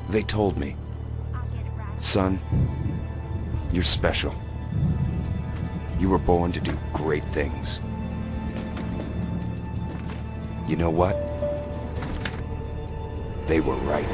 They told me, son, you're special. You were born to do great things. You know what? They were right.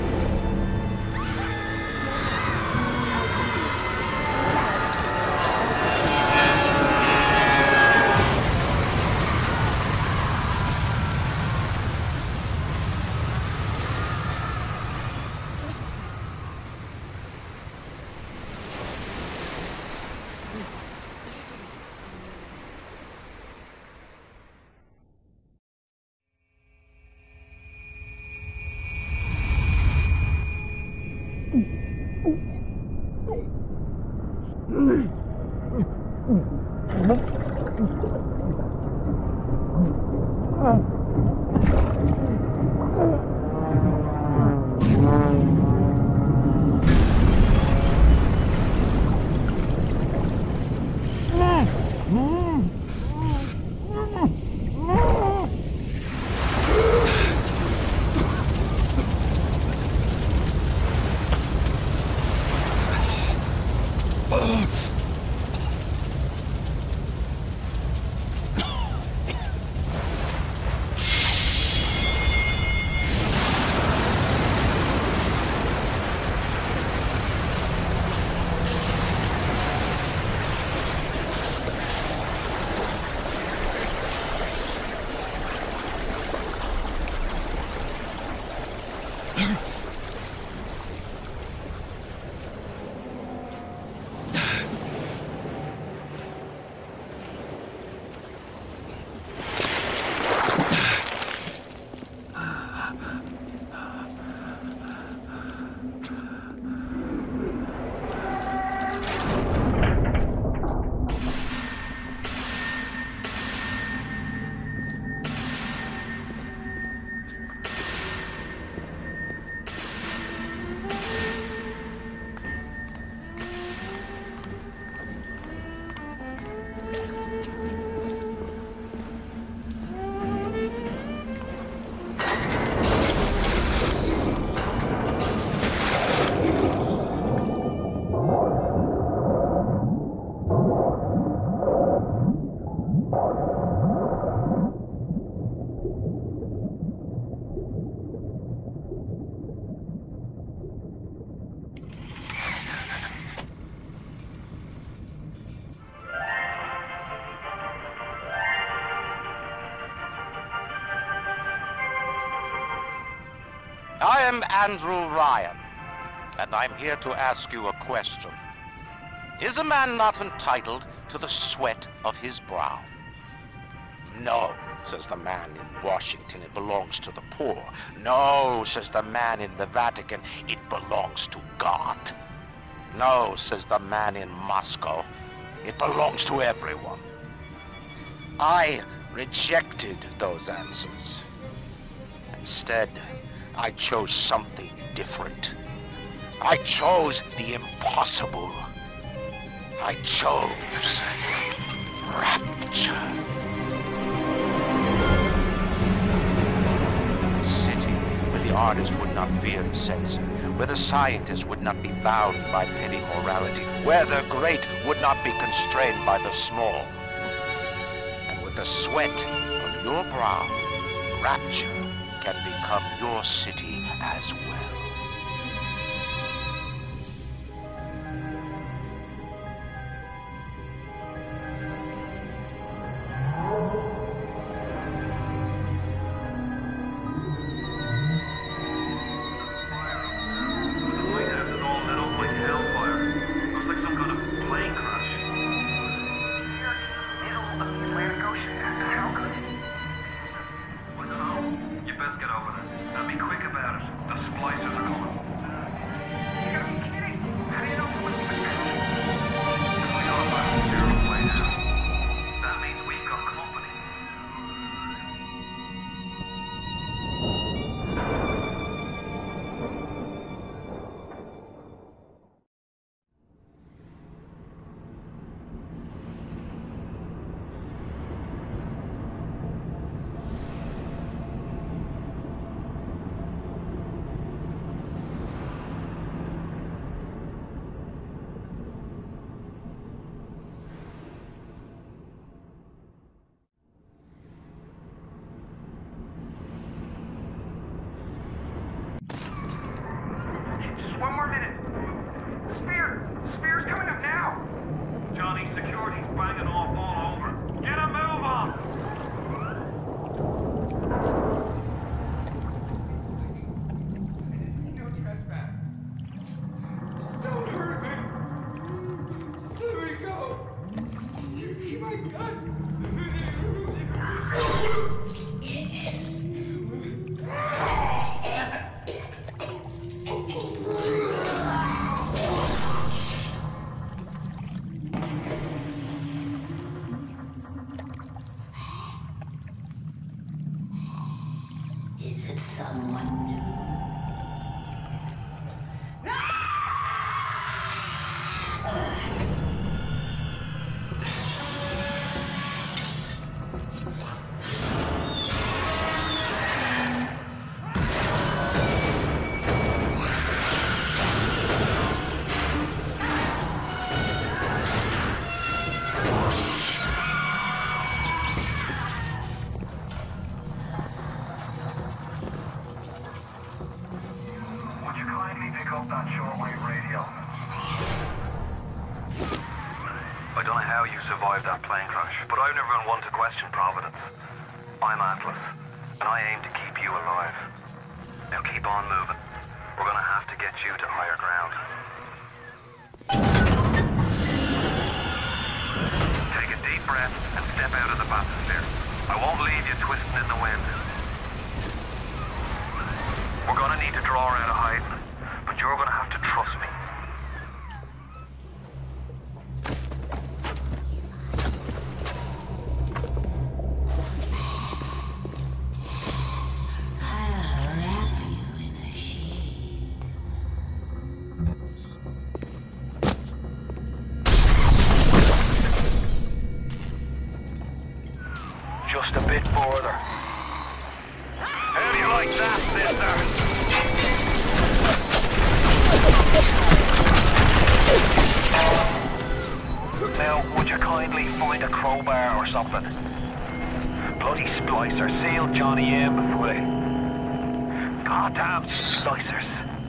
I am Andrew Ryan, and I'm here to ask you a question. Is a man not entitled to the sweat of his brow? No, says the man in Washington, it belongs to the poor. No, says the man in the Vatican, it belongs to God. No, says the man in Moscow, it belongs to everyone. I rejected those answers. Instead, I chose something different. I chose the impossible. I chose rapture. A city where the artist would not fear the censor, where the scientist would not be bound by petty morality, where the great would not be constrained by the small. And with the sweat of your brow, rapture can become your city as well. Get over there. And be quick about it. The splicer One more minute. Spear's coming up now. Johnny, security's banging off all over. Get a move on. No trespass. Just don't hurt me. Just let me go. You keep my gun. Is it someone new? Would you kindly pick up that shortwave radio? I don't know how you survived that plane crash, but I've never been one to question Providence. I'm Atlas, and I aim to keep you alive. Now keep on moving. We're gonna have to get you to higher ground. Take a deep breath and step out of the bathysphere. I won't leave you twisting in the wind. We're gonna need to draw out of hiding, but you're gonna have to trust me. I'll wrap you in a sheet. Just a bit further. How do you like that, sister? Now, would you kindly find a crowbar or something? Bloody splicer, seal Johnny in before they... Goddamn splicers.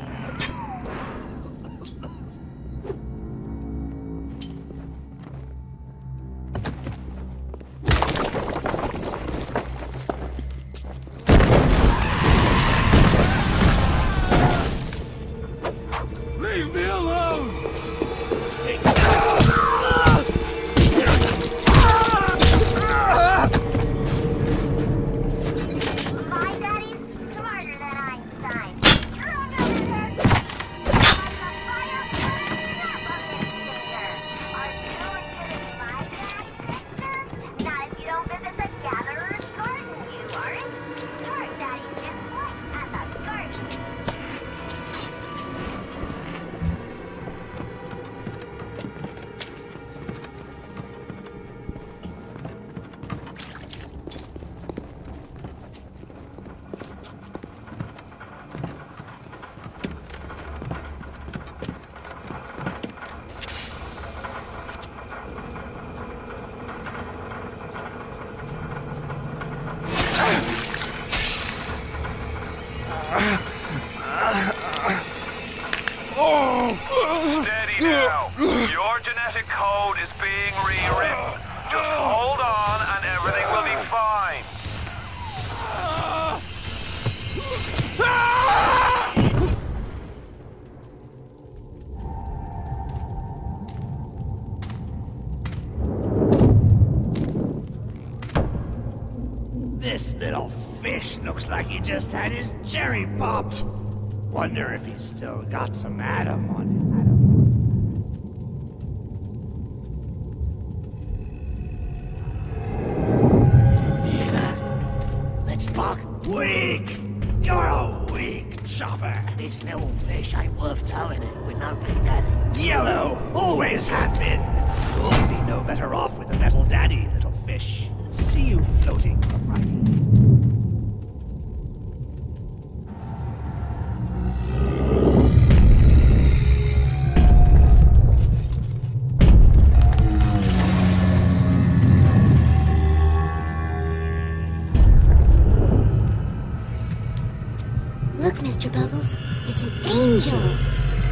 Leave me alone! My daddy's smarter than Einstein. You're under there. I'm a fire bucket singer. Are you kidding my dad, sister? Not if you don't visit the gatherer's garden, you aren't. Your daddy's just like at the garden. Steady now. Your genetic code is being rewritten. Just hold on and everything will be fine. This little fish looks like he just had his cherry popped. Wonder if he's still got some Adam on him. Let's buck. Weak! You're a weak chopper. This little fish ain't worth towing it with no big daddy. Yellow! Always have been. You'll be no better off with a metal daddy, little fish. See you floating from right. Look, Mr. Bubbles, it's an angel.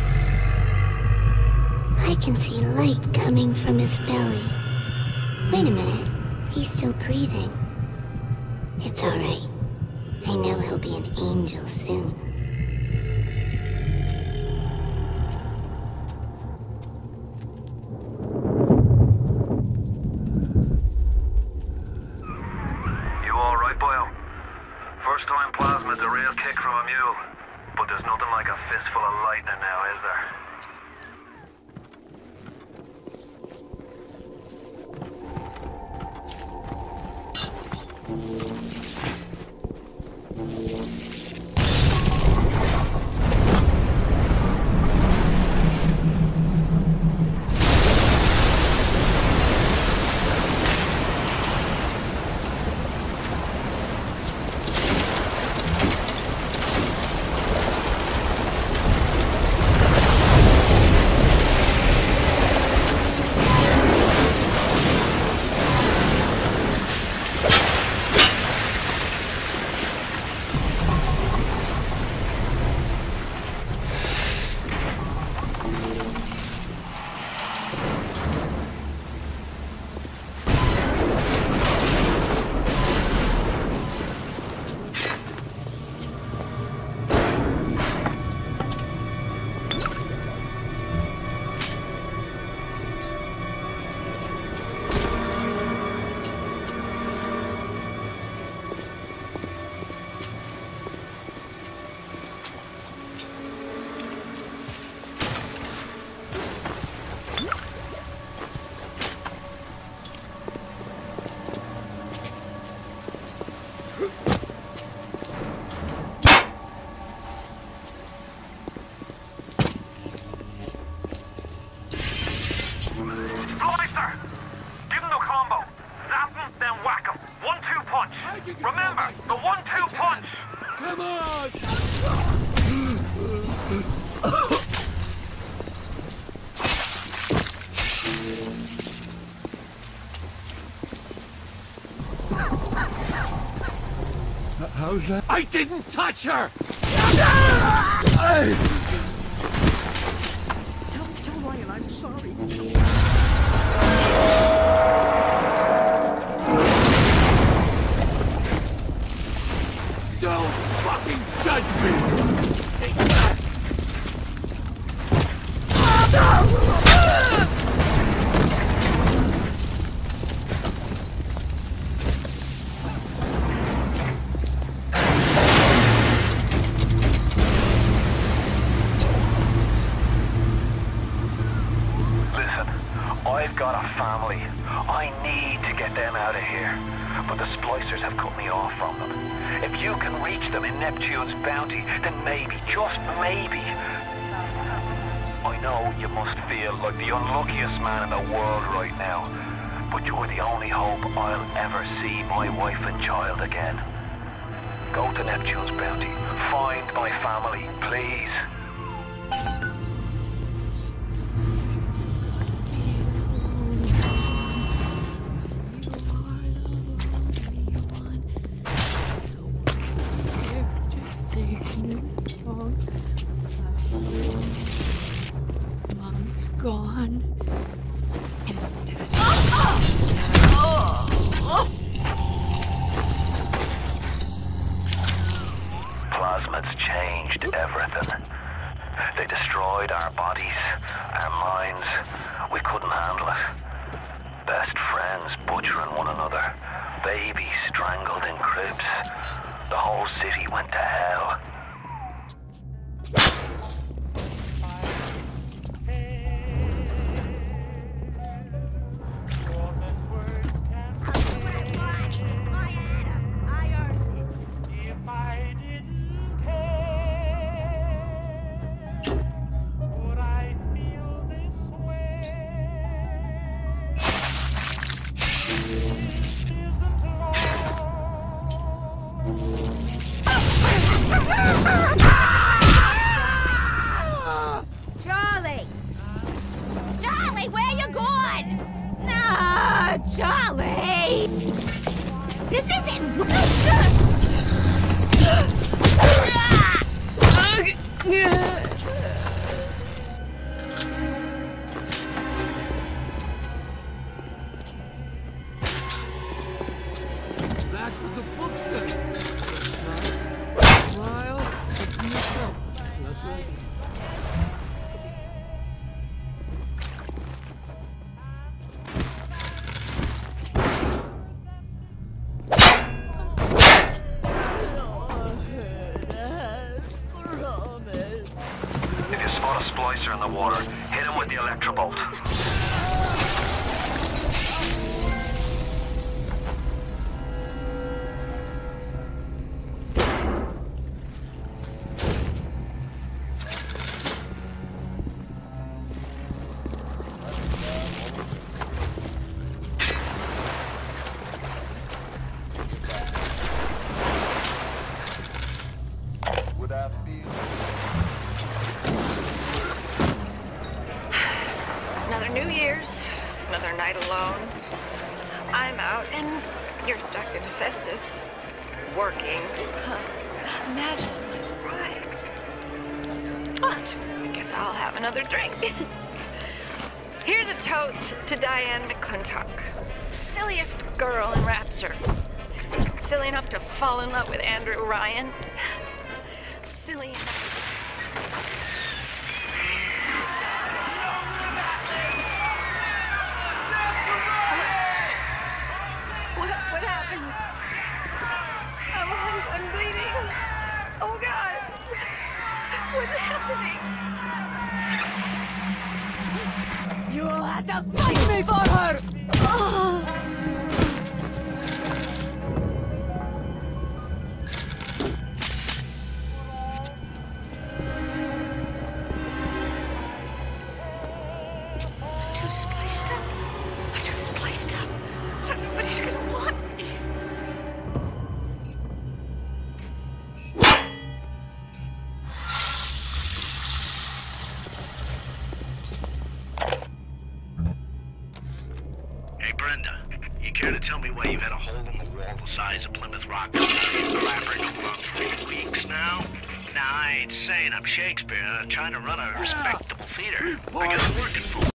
I can see light coming from his belly. Wait a minute. He's still breathing. It's alright. I know he'll be an angel soon. You alright, boyo? First time plasma's a real kick from a mule. But there's nothing like a fistful of lightning now, is there? Remember, the 1-2 punch! Come on! How's that? I didn't touch her! Tell Ryan I'm sorry. Don't fucking judge me! Take that! I've got a family. I need to get them out of here. But the splicers have cut me off from them. If you can reach them in Neptune's bounty, then maybe, just maybe... I know you must feel like the unluckiest man in the world right now. But you're the only hope I'll ever see my wife and child again. Go to Neptune's bounty. Find my family, please. Mom's gone. And Plasmids changed everything. They destroyed our bodies, our minds. We couldn't handle it. Best friends butchering one another. Babies strangled in cribs. The whole city went to hell. Charlie, where you going? No, Charlie! This isn't... If you spot a splicer in the water, hit him with the electrobolt. Another New Year's, another night alone. I'm out and you're stuck in Festus, working. Huh. Imagine my surprise. Oh, I guess I'll have another drink. Here's a toast to Diane McClintock, silliest girl in Rapture. Silly enough to fall in love with Andrew Ryan. Silly enough. What happened? Oh, I'm bleeding. Oh, God. What's happening? You'll have to fight me for her! Oh. I'm too spliced up. Nobody's gonna want me. Hey, Brenda, you care to tell me why you've had a hole in the wall the size of Plymouth Rock clambering over about 3 weeks now? Nah, I ain't saying I'm Shakespeare. I'm trying to run a respectable theater. I got working for